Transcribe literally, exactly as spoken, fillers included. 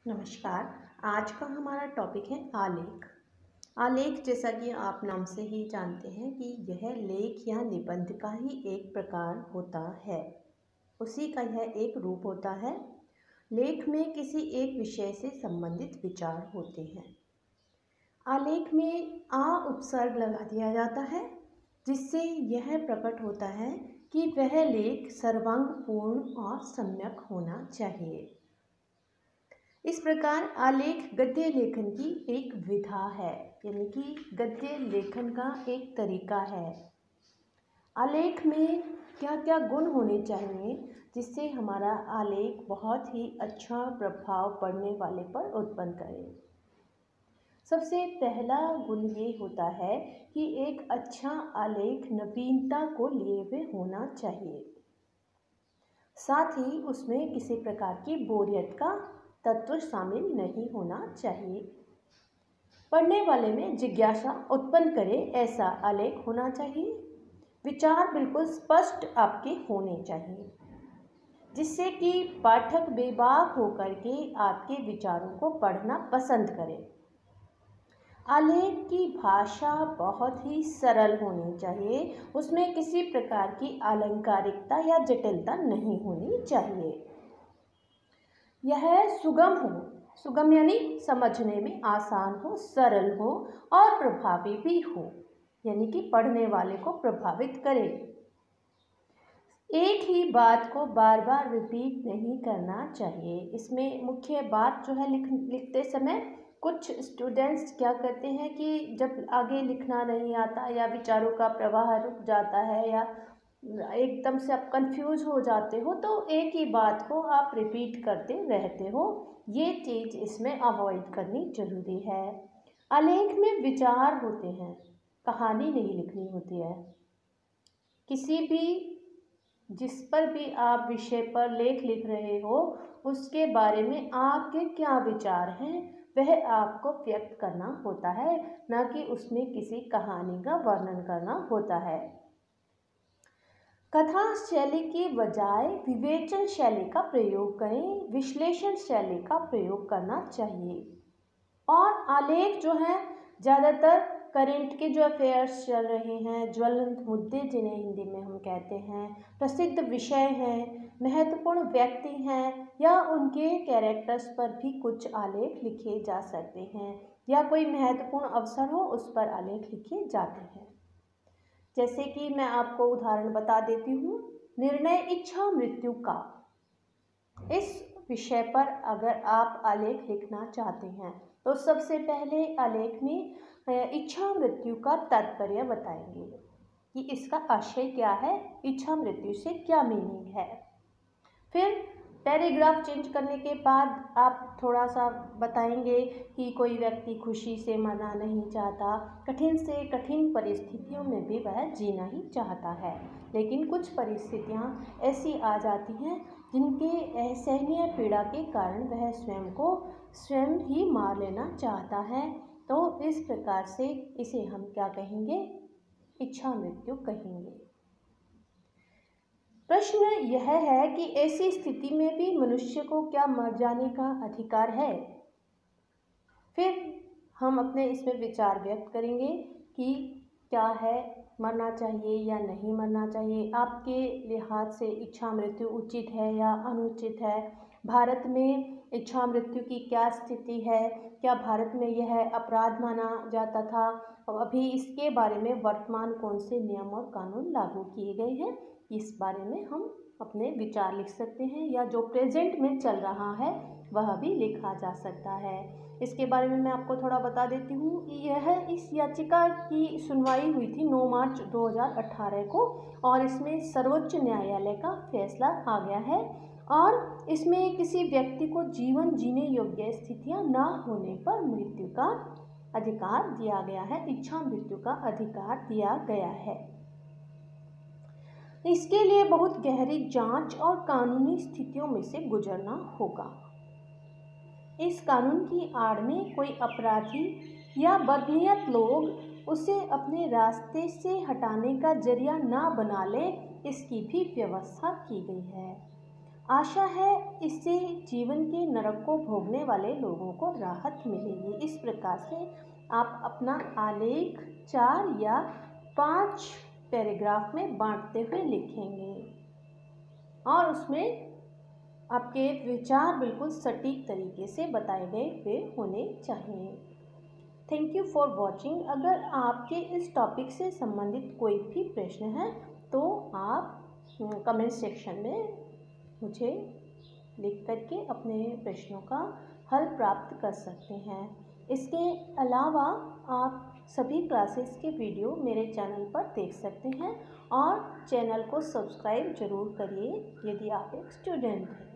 नमस्कार। आज का हमारा टॉपिक है आलेख। आलेख जैसा कि आप नाम से ही जानते हैं कि यह लेख या निबंध का ही एक प्रकार होता है, उसी का यह एक रूप होता है। लेख में किसी एक विषय से संबंधित विचार होते हैं। आलेख में आ उपसर्ग लगा दिया जाता है, जिससे यह प्रकट होता है कि वह लेख सर्वांगपूर्ण और सम्यक होना चाहिए। इस प्रकार आलेख गद्य लेखन की एक विधा है, यानी कि गद्य लेखन का एक तरीका है। आलेख में क्या क्या गुण होने चाहिए जिससे हमारा आलेख बहुत ही अच्छा प्रभाव पड़ने वाले पर उत्पन्न करे। सबसे पहला गुण ये होता है कि एक अच्छा आलेख नवीनता को लिए हुए होना चाहिए, साथ ही उसमें किसी प्रकार की बोरियत का तत्व शामिल नहीं होना चाहिए। पढ़ने वाले में जिज्ञासा उत्पन्न करे ऐसा आलेख होना चाहिए। विचार बिल्कुल स्पष्ट आपके होने चाहिए, जिससे कि पाठक बेबाक होकर के आपके विचारों को पढ़ना पसंद करे। आलेख की भाषा बहुत ही सरल होनी चाहिए, उसमें किसी प्रकार की अलंकारिकता या जटिलता नहीं होनी चाहिए। यह सुगम हो, सुगम यानी समझने में आसान हो, सरल हो और प्रभावी भी हो, यानी कि पढ़ने वाले को प्रभावित करे। एक ही बात को बार बार रिपीट नहीं करना चाहिए। इसमें मुख्य बात जो है लिख लिखते समय कुछ स्टूडेंट्स क्या करते हैं कि जब आगे लिखना नहीं आता या विचारों का प्रवाह रुक जाता है या एकदम से आप कंफ्यूज हो जाते हो, तो एक ही बात को आप रिपीट करते रहते हो। ये चीज़ इसमें अवॉइड करनी जरूरी है। आलेख में विचार होते हैं, कहानी नहीं लिखनी होती है। किसी भी जिस पर भी आप विषय पर लेख लिख रहे हो, उसके बारे में आपके क्या विचार हैं वह आपको व्यक्त करना होता है, न कि उसमें किसी कहानी का वर्णन करना होता है। कथा शैली की बजाय विवेचन शैली का प्रयोग करें, विश्लेषण शैली का प्रयोग करना चाहिए। और आलेख जो है ज़्यादातर करंट के जो अफेयर्स चल रहे हैं, ज्वलंत मुद्दे जिन्हें हिंदी में हम कहते हैं, प्रसिद्ध विषय हैं, महत्वपूर्ण व्यक्ति हैं या उनके कैरेक्टर्स पर भी कुछ आलेख लिखे जा सकते हैं, या कोई महत्वपूर्ण अवसर हो उस पर आलेख लिखे जाते हैं। जैसे कि मैं आपको उदाहरण बता देती हूँ, निर्णय इच्छा मृत्यु का। इस विषय पर अगर आप आलेख लिखना चाहते हैं तो सबसे पहले आलेख में इच्छा मृत्यु का तात्पर्य बताएंगे कि इसका आशय क्या है, इच्छा मृत्यु से क्या मीनिंग है। फिर पैराग्राफ चेंज करने के बाद आप थोड़ा सा बताएंगे कि कोई व्यक्ति खुशी से मरना नहीं चाहता, कठिन से कठिन परिस्थितियों में भी वह जीना ही चाहता है, लेकिन कुछ परिस्थितियां ऐसी आ जाती हैं जिनके असहनीय पीड़ा के कारण वह स्वयं को स्वयं ही मार लेना चाहता है। तो इस प्रकार से इसे हम क्या कहेंगे, इच्छा मृत्यु कहेंगे। प्रश्न यह है कि ऐसी स्थिति में भी मनुष्य को क्या मर जाने का अधिकार है। फिर हम अपने इसमें विचार व्यक्त करेंगे कि क्या है, मरना चाहिए या नहीं मरना चाहिए, आपके लिहाज से इच्छा मृत्यु उचित है या अनुचित है, भारत में इच्छा मृत्यु की क्या स्थिति है, क्या भारत में यह अपराध माना जाता था, अभी इसके बारे में वर्तमान कौन से नियम और कानून लागू किए गए हैं, इस बारे में हम अपने विचार लिख सकते हैं, या जो प्रेजेंट में चल रहा है वह भी लिखा जा सकता है। इसके बारे में मैं आपको थोड़ा बता देती हूँ। यह इस याचिका की सुनवाई हुई थी नौ मार्च दो हज़ार अठारह को, और इसमें सर्वोच्च न्यायालय का फैसला आ गया है, और इसमें किसी व्यक्ति को जीवन जीने योग्य स्थितियाँ न होने पर मृत्यु का अधिकार दिया गया है, इच्छा मृत्यु का अधिकार दिया गया है। इसके लिए बहुत गहरी जांच और कानूनी स्थितियों में से गुजरना होगा। इस कानून की आड़ में कोई अपराधी या बदनीयत लोग उसे अपने रास्ते से हटाने का जरिया ना बना ले, इसकी भी व्यवस्था की गई है। आशा है इससे जीवन के नरक को भोगने वाले लोगों को राहत मिलेगी। इस प्रकार से आप अपना आलेख चार या पाँच पैराग्राफ में बांटते हुए लिखेंगे और उसमें आपके विचार बिल्कुल सटीक तरीके से बताए गए हुए होने चाहिए। Thank you for watching. अगर आपके इस टॉपिक से संबंधित कोई भी प्रश्न है तो आप कमेंट सेक्शन में मुझे लिख करके अपने प्रश्नों का हल प्राप्त कर सकते हैं। इसके अलावा आप सभी क्लासेस के वीडियो मेरे चैनल पर देख सकते हैं और चैनल को सब्सक्राइब ज़रूर करिए यदि आप एक स्टूडेंट हैं।